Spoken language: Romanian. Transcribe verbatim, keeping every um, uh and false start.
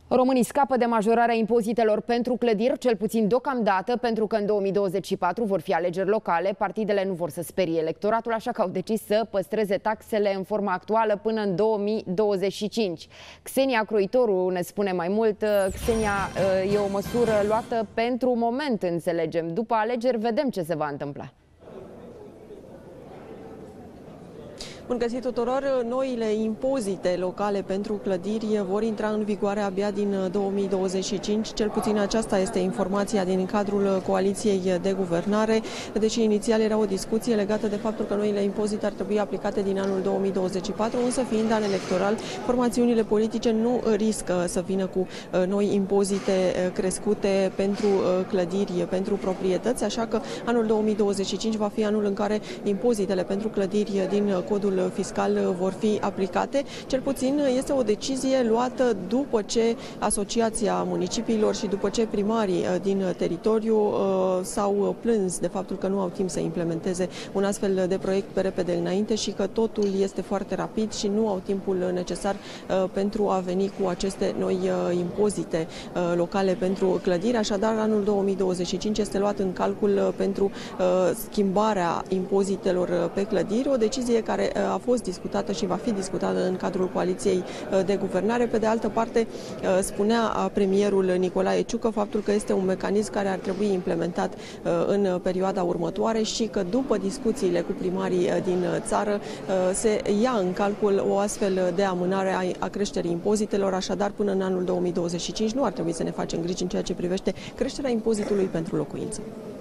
Românii scapă de majorarea impozitelor pentru clădiri, cel puțin deocamdată, pentru că în două mii douăzeci și patru vor fi alegeri locale. Partidele nu vor să sperie electoratul, așa că au decis să păstreze taxele în forma actuală până în două mii douăzeci și cinci. Xenia Croitoru ne spune mai mult. Xenia, e o măsură luată pentru moment, înțelegem. După alegeri vedem ce se va întâmpla. Bun găsit tuturor! Noile impozite locale pentru clădiri vor intra în vigoare abia din două mii douăzeci și cinci. Cel puțin aceasta este informația din cadrul coaliției de guvernare, deși inițial era o discuție legată de faptul că noile impozite ar trebui aplicate din anul două mii douăzeci și patru, însă fiind an electoral, formațiunile politice nu riscă să vină cu noi impozite crescute pentru clădiri, pentru proprietăți, așa că anul două mii douăzeci și cinci va fi anul în care impozitele pentru clădiri din codul fiscal vor fi aplicate. Cel puțin este o decizie luată după ce Asociația Municipiilor și după ce primarii din teritoriu s-au plâns de faptul că nu au timp să implementeze un astfel de proiect pe repede înainte și că totul este foarte rapid și nu au timpul necesar pentru a veni cu aceste noi impozite locale pentru clădiri. Așadar, anul două mii douăzeci și cinci este luat în calcul pentru schimbarea impozitelor pe clădiri, o decizie care a fost discutată și va fi discutată în cadrul coaliției de guvernare. Pe de altă parte, spunea premierul Nicolae Ciucă faptul că este un mecanism care ar trebui implementat în perioada următoare și că după discuțiile cu primarii din țară se ia în calcul o astfel de amânare a creșterii impozitelor, așadar până în anul două mii douăzeci și cinci nu ar trebui să ne facem griji în ceea ce privește creșterea impozitului pentru locuințe.